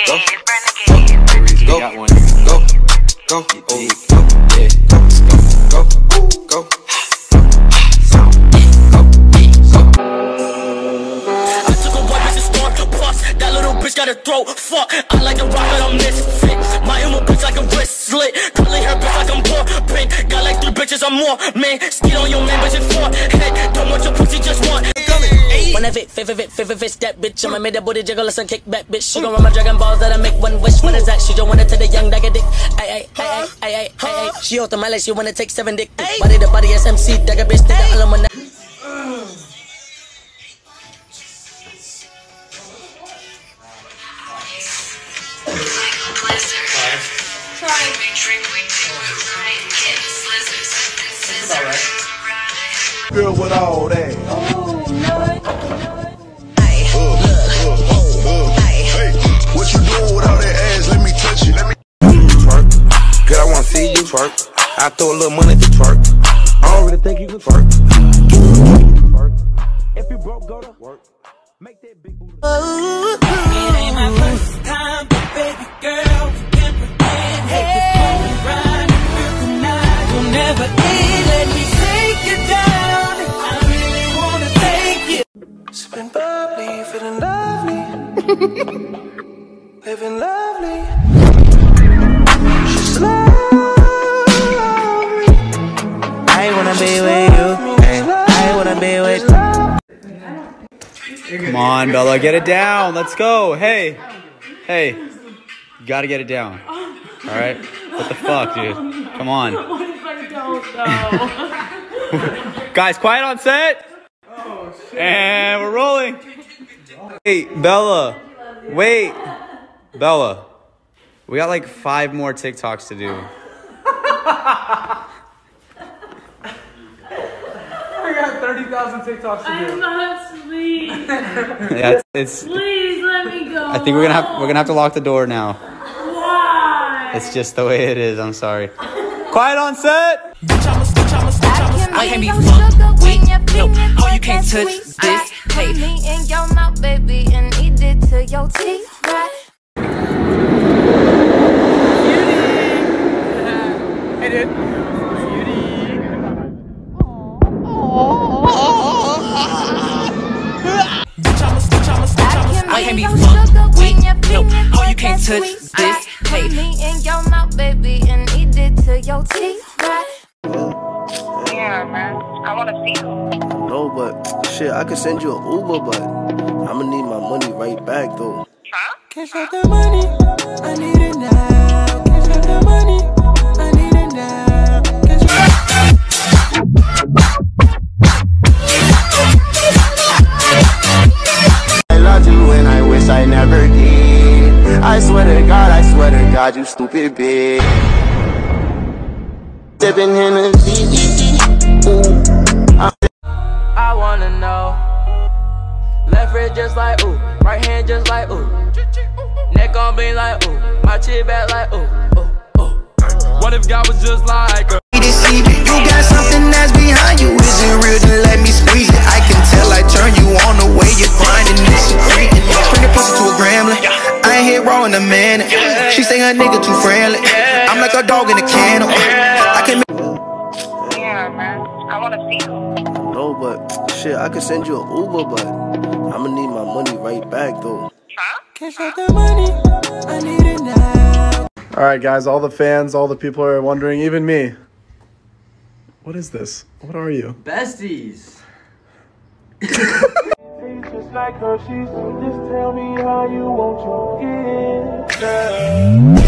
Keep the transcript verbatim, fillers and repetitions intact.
go, go, go, go, oh, go, yeah, go, go, go, go. That little bitch got a throat, fuck. I like to rock but I'm misfit. My emo bitch like a wrist slit. Curly hair bitch like I'm poor pink. Got like three bitches or more, man. Skid on your man, bitch, it's four head. Don't want your pussy, just want when I fit, fit, fit, fit, fit, fit, fit, that bitch. I'ma make that booty jiggle, listen, kick back, bitch. She gon' run my Dragon Balls that I make one wish. When is that? She don't wanna take the young dagger dick. Ay, ay, ay, ay, ay, ay, ay. She out the my like she wanna take seven dick. Body to body, S M C, dagger bitch, think the aluminum. Girl with all that. Oh, nut. Hey, what you doing with all that ass? Let me touch it. Let me twerk. Girl, I wanna see you twerk. I throw a little money to twerk. I don't really think you can twerk. If you broke, go to work. Make that big booty. Oh, it ain't my first time, baby girl. Can't pretend. Hey, ride tonight. You'll never end. Let me take you down. I really wanna take you. Sipping bubbly, feeling lovely. Living lovely. She's lovely. I wanna be with you. I wanna be with you. Come on, Bella, get it down. Let's go. Hey, hey, you gotta get it down. All right? What the fuck, dude? Come on. What if I don't know? Guys, quiet on set. Oh, shit. And we're rolling. Wait, Bella. Wait. Bella. We got like five more TikToks to do. I got thirty thousand TikToks to do. I'm not asleep. Yeah, it's, it's. Please let me go. I think we're gonna have we're gonna have to lock the door now. Why? It's just the way it is. I'm sorry. Quiet on set. I can't be fucked with. No, oh, you can't touch this. Hey, me in your mouth, baby, and eat it to your teeth, right? Hey, dude. I can't be fucked with. No, oh, you can't touch this. Hey, me in your mouth, baby, and eat it to your teeth, right? Yeah, man. I want to see you. No, but shit, I could send you an Uber, but I'ma need my money right back, though. Huh? cash out the money. I need it now. Cash out the money. I need it now. Cash out. I loved you and I wish I never did. I swear to God, I swear to God, you stupid bitch. Sipping Hennessy, ooh. I wanna know. Left wrist just like ooh, right hand just like ooh. Neck on bling like ooh, my chin back like ooh, ooh, ooh. What if God was just like her? You got something that's behind you. Is it real? Then let me squeeze it. I can tell I turn you on the way you're grinding and secreting. Bring the pussy to a gremlin. I ain't hit raw in a minute. She say her nigga too friendly. I'm like a dog in a kennel. I can. Yeah, man. I want to see you. No, but shit, I could send you an Uber, but I'ma need my money right back, though. Huh? Cash out the money. I need it now. All right, guys, all the fans, all the people are wondering, even me. What is this? What are you? Besties. Just like her, she's just tell me how you want your